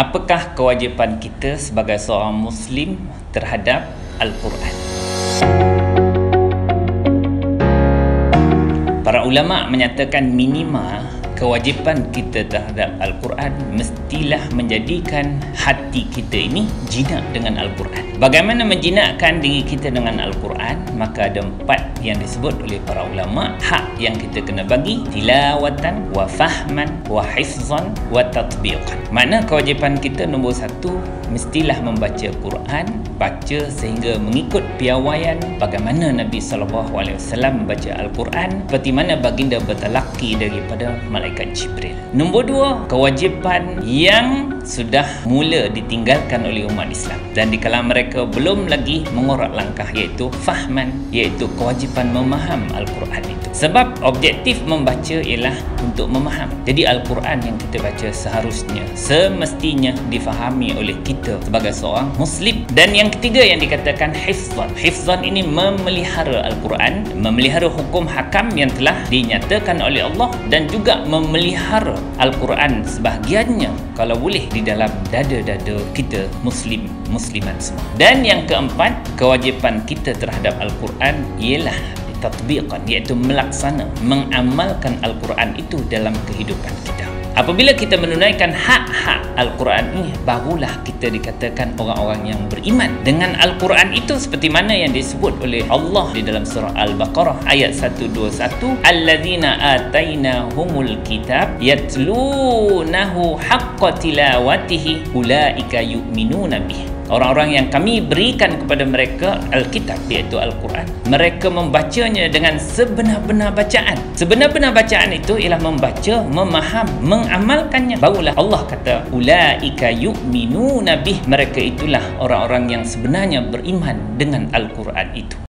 Apakah kewajipan kita sebagai seorang Muslim terhadap Al-Quran? Para ulama menyatakan minima kewajipan kita terhadap Al-Quran mestilah menjadikan hati kita ini jinak dengan Al-Quran. Bagaimana menjinakkan diri kita dengan Al-Quran? Maka ada 4 yang disebut oleh para ulama. Hak yang kita kena bagi: tilawatan, wa fahman, wa hifzan, wa tatbiqan. Makna kewajipan kita nombor 1, mestilah membaca Quran, baca sehingga mengikut piawaian bagaimana Nabi SAW membaca Al-Quran, seperti mana baginda bertalaki daripada malaikat Jibril. Nombor 2, kewajipan yang sudah mula ditinggalkan oleh umat Islam dan di kalangan mereka belum lagi mengorak langkah, iaitu fahman, iaitu kewajipan memaham Al-Quran itu. Sebab objektif membaca ialah untuk memaham. Jadi Al-Quran yang kita baca seharusnya, semestinya difahami oleh kita sebagai seorang Muslim. Dan yang ketiga yang dikatakan hifzan. Hifzan ini memelihara Al-Quran, memelihara hukum hakam yang telah dinyatakan oleh Allah, dan juga memelihara Al-Quran sebahagiannya kalau boleh di dalam dada-dada kita muslimat semua. Dan yang keempat, kewajipan kita terhadap Al-Quran ialah tatbiqan, iaitu melaksana, mengamalkan Al-Quran itu dalam kehidupan kita. Apabila kita menunaikan hak-hak Al-Quran ini, barulah kita dikatakan orang-orang yang beriman dengan Al-Quran itu, seperti mana yang disebut oleh Allah di dalam surah Al-Baqarah ayat 121, alladzina atainahumul kitab yatlunahu haqqa tilawatihi ulaika yu'minuna bih. Orang-orang yang kami berikan kepada mereka Alkitab, iaitu Al-Quran, mereka membacanya dengan sebenar-benar bacaan. Sebenar-benar bacaan itu ialah membaca, memaham, mengamalkannya. Barulah Allah kata ulaika yu'minuna bih, mereka itulah orang-orang yang sebenarnya beriman dengan Al-Quran itu.